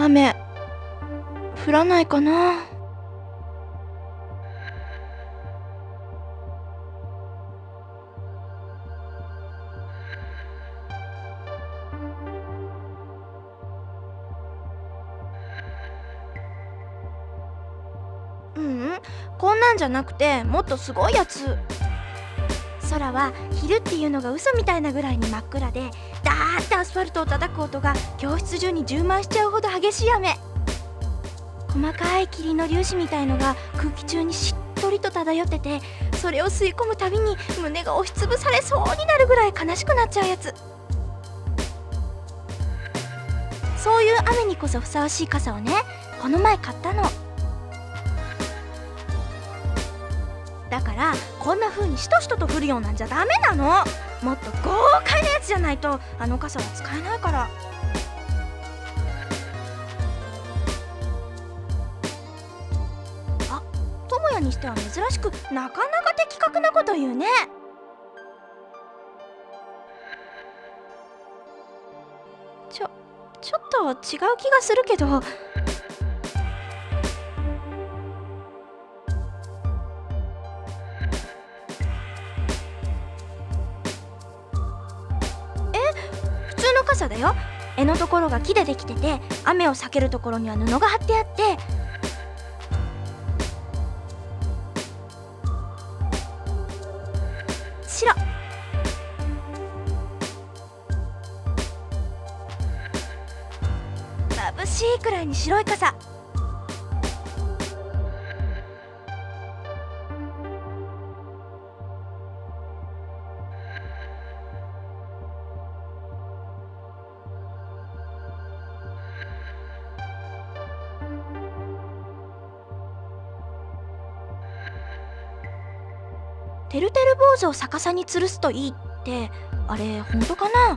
雨降らないかな。こんなんじゃなくてもっとすごいやつ。空は昼っていうのが嘘みたいなぐらいに真っ暗で、ダーってアスファルトを叩く音が教室中に充満しちゃうほど激しい雨。細かい霧の粒子みたいのが空気中にしっとりと漂ってて、それを吸い込むたびに胸が押しつぶされそうになるぐらい悲しくなっちゃうやつ。そういう雨にこそふさわしい傘をね、この前買ったの。だからこんな風にしとしとと降るようなんじゃダメなの。もっと豪快なやつじゃないとあの傘は使えないから。あ、智也にしては珍しくなかなか的確なこと言うね。ちょっと違う気がするけど。普通の傘だよ。柄のところが木でできてて、雨を避けるところには布が張ってあって、白。眩しいくらいに白い傘。てるてる坊主を逆さに吊るすといいって、あれ本当かな。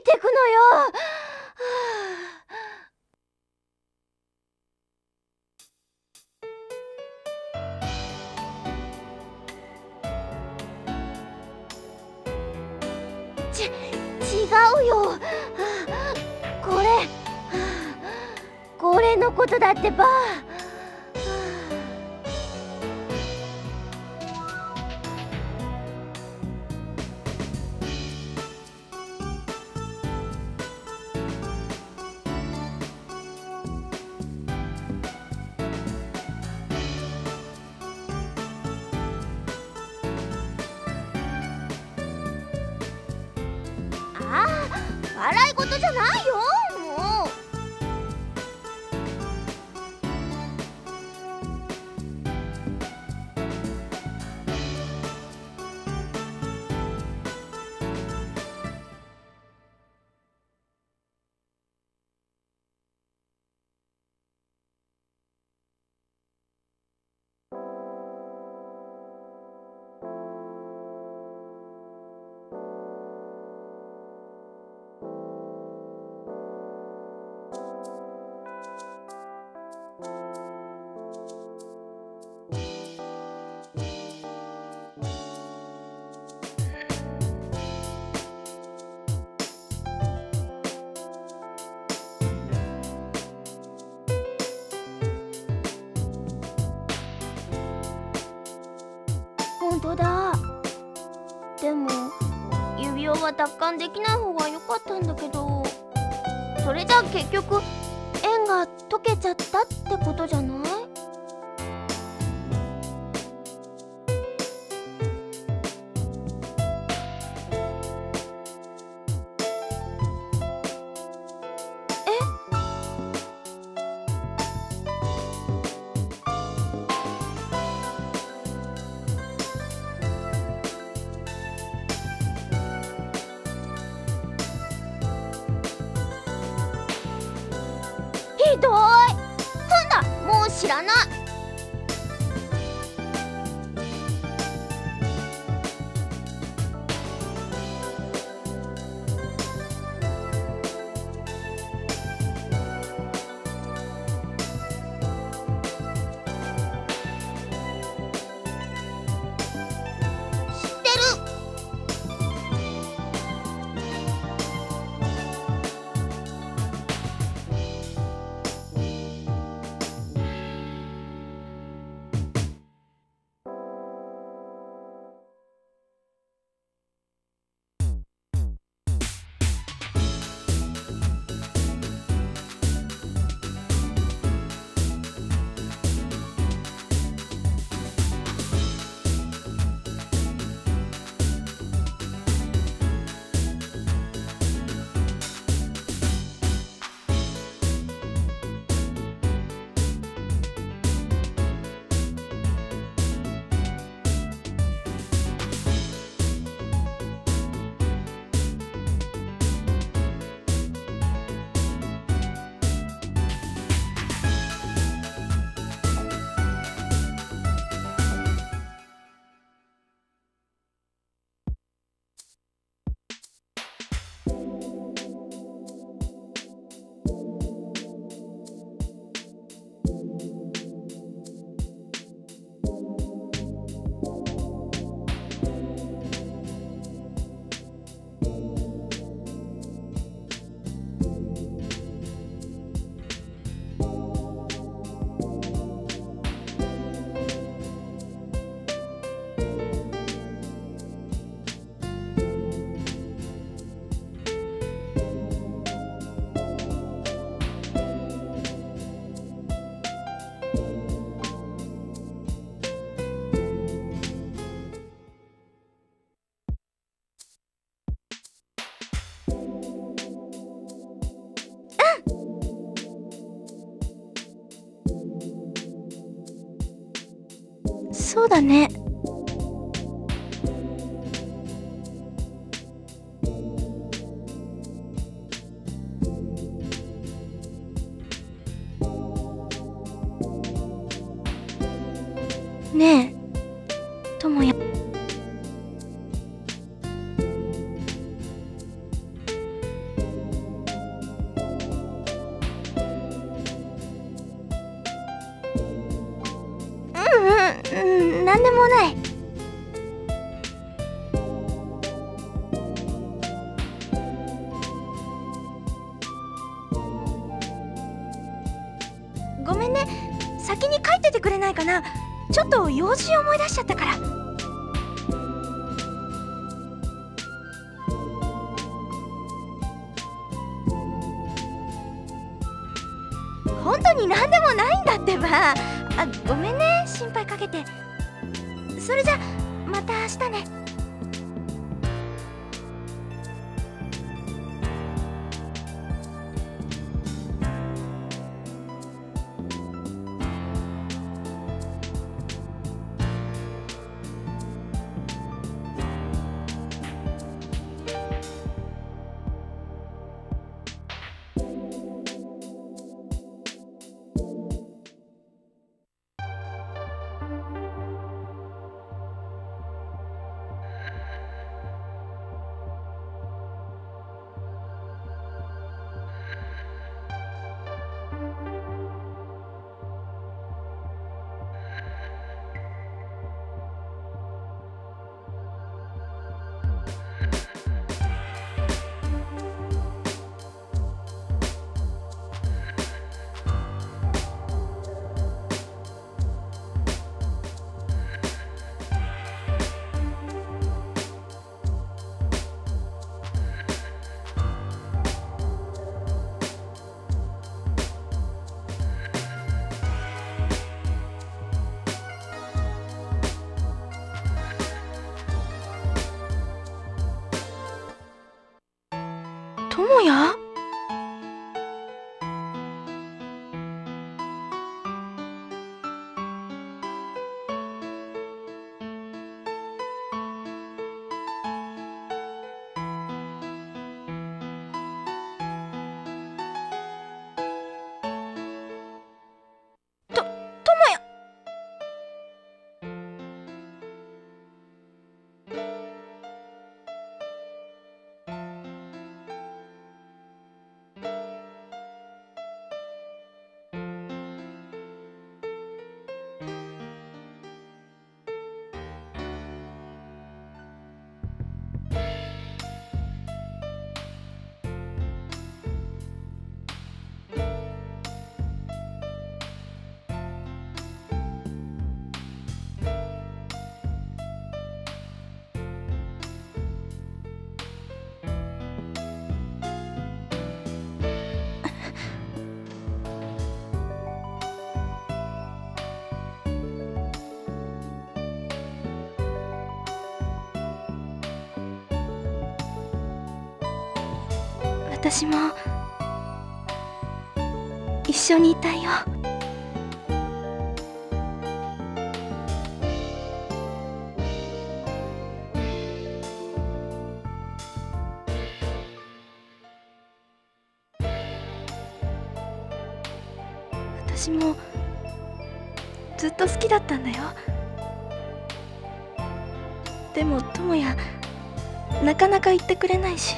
いてくのよ。違うよ。これのことだってば。笑い事じゃないよ、もう。本当だ。でも指輪は奪還できない方が良かったんだけど、それじゃ結局縁が解けちゃったってことじゃない？ひどい。ふんだ、もう知らない。知ってる。そうだね。ねえ、ともや。 なんでもない。ごめんね、先に帰っててくれないかな。ちょっと用事思い出しちゃったから。本当に何でもないんだってば。ごめんね、心配かけて。それじゃまた明日ね。智也？私も一緒にいたいよ。私もずっと好きだったんだよ。でも智也なかなか言ってくれないし。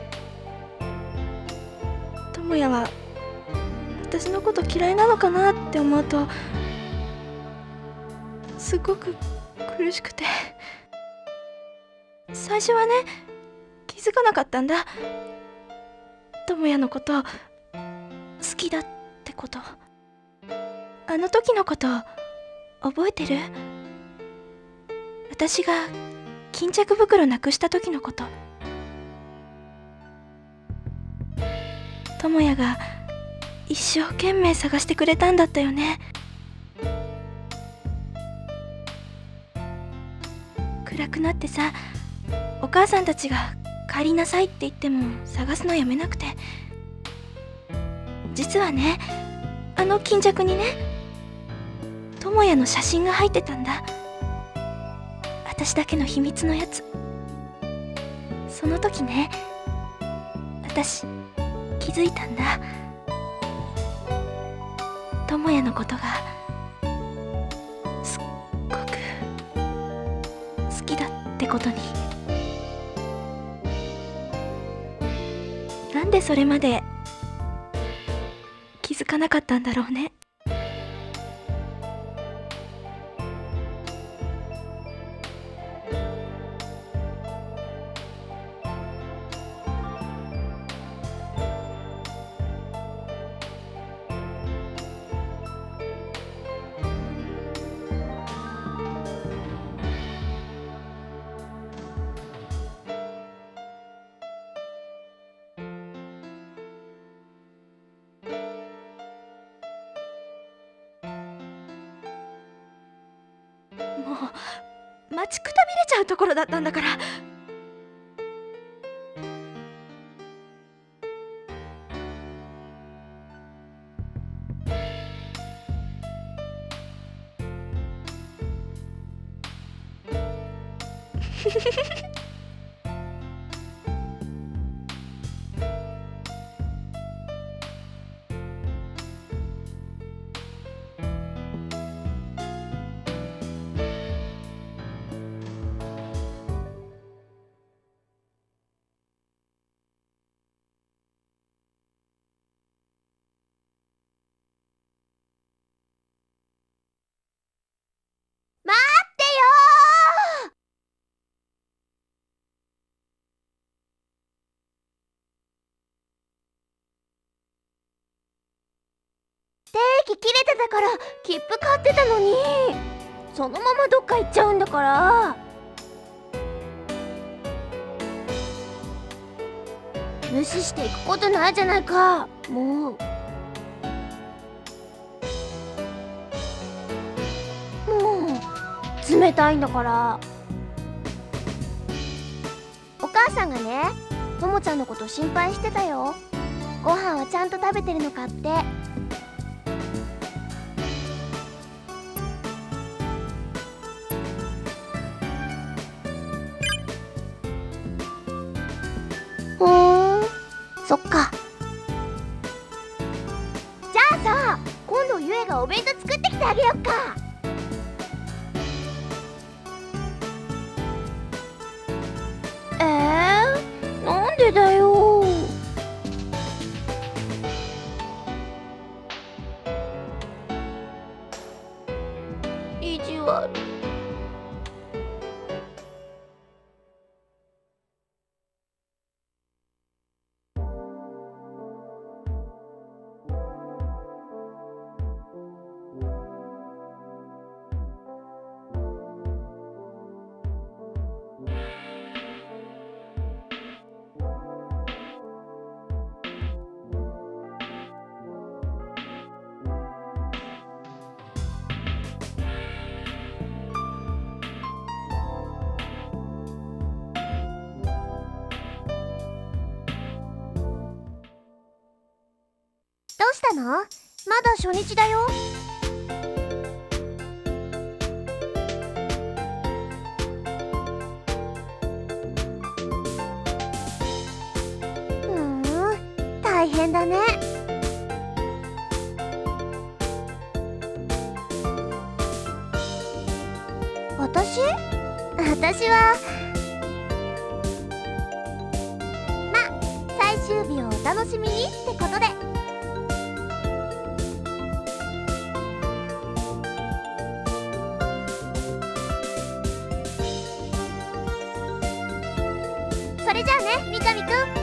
智也は私のこと嫌いなのかなって思うとすごく苦しくて、最初はね気づかなかったんだ。智也のこと好きだってこと。あの時のこと覚えてる？私が巾着袋なくした時のこと。智也が一生懸命探してくれたんだったよね。暗くなってさ、お母さんたちが帰りなさいって言っても探すのやめなくて。実はね、あの巾着にね智也の写真が入ってたんだ。私だけの秘密のやつ。その時ね、私気づいたんだ。智也のことがすっごく好きだってことに。なんでそれまで気づかなかったんだろうね。 待ちくたびれちゃうところだったんだから。待ってよー。定期切れてたから切符買ってたのに、そのままどっか行っちゃうんだから。無視していくことないじゃないか。もう冷たいんだから。お母さんがね、ともちゃんのこと心配してたよ。ご飯はちゃんと食べてるのかって。そっか。じゃあさ、今度ゆえがお弁当作ってきてあげよっか。なんでだよ。意地悪。どうしたの？まだ初日だよ。大変だね。私は最終日をお楽しみにってことで。それじゃあね、三上くん。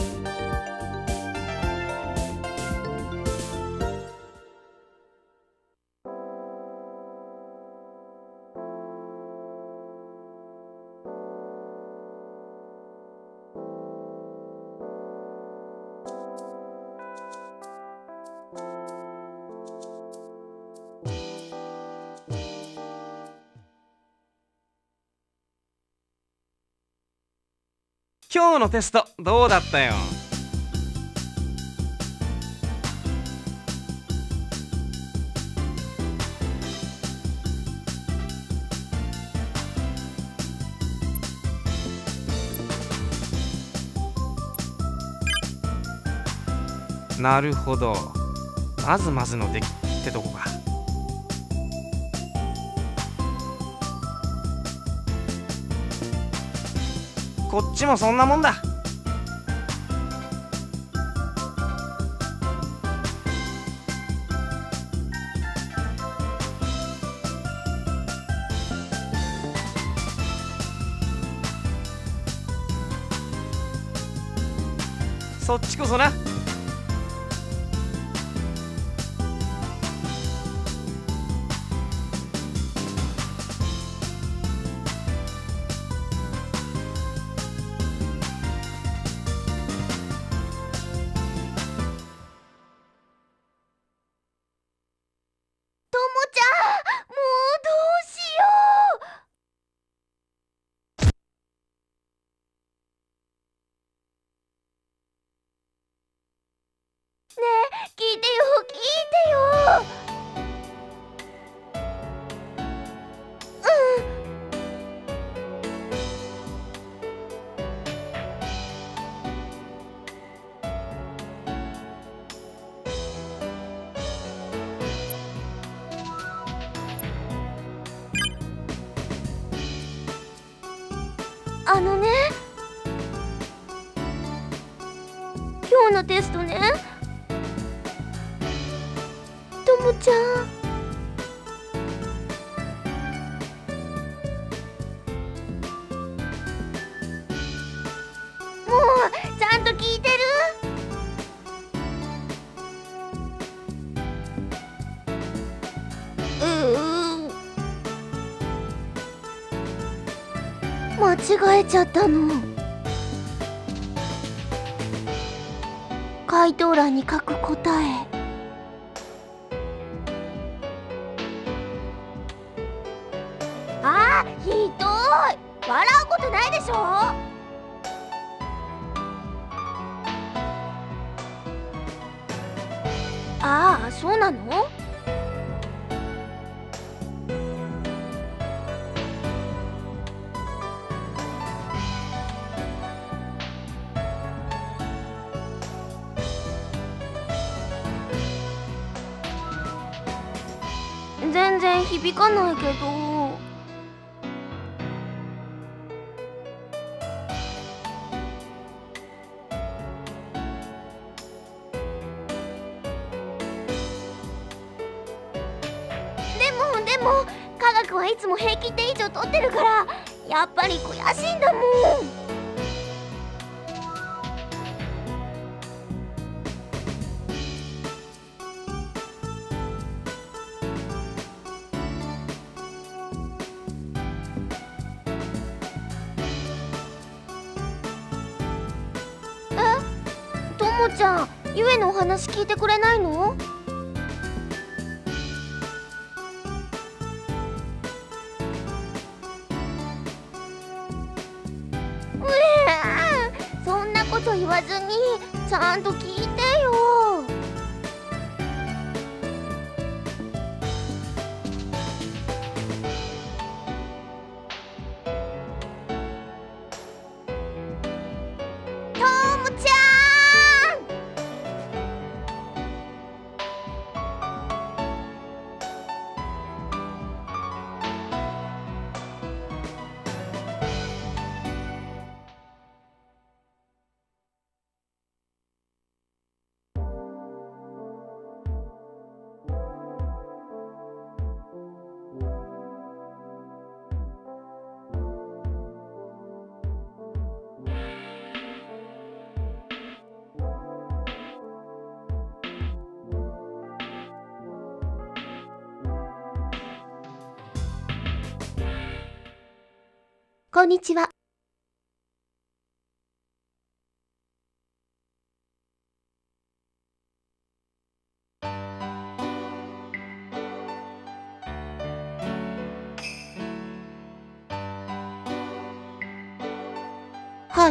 今日のテストどうだったよ。なるほど、まずまずの出来ってとこか。こっちもそんなもんだ。そっちこそな。 ともちゃん、もうどうしよう。 聞いてよ、聞いてよ。今日のテストね、ともちゃん。もうちゃんと聞いてる？間違えちゃったの。回答欄に書く答え。あー、ひどい。笑うことないでしょ。ああ、そうなの？全然響かないけど。でも科学はいつも平均点以上取ってるから、やっぱり悔しいんだもん。ともちゃん、ゆえのお話聞いてくれないの？そんなこと言わずにちゃんと聞いてよ。ともちゃん。こんにちは。はい。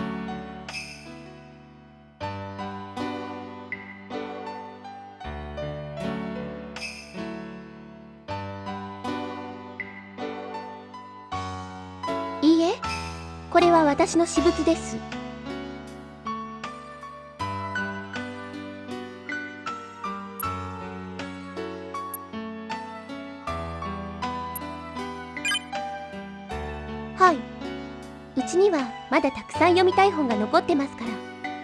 いいえ、これは私の私物です。はい。うちにはまだたくさん読みたい本が残ってますから。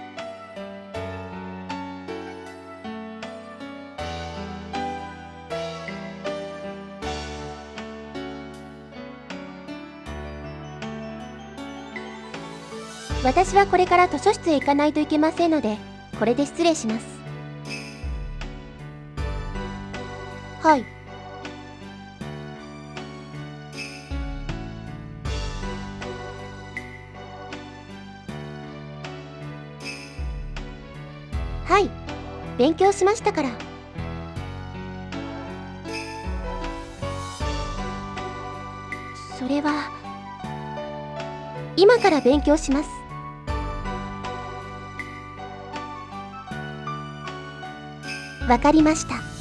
私はこれから図書室へ行かないといけませんので、これで失礼します。はい。はい、勉強しましたから。それは今から勉強します。 わかりました。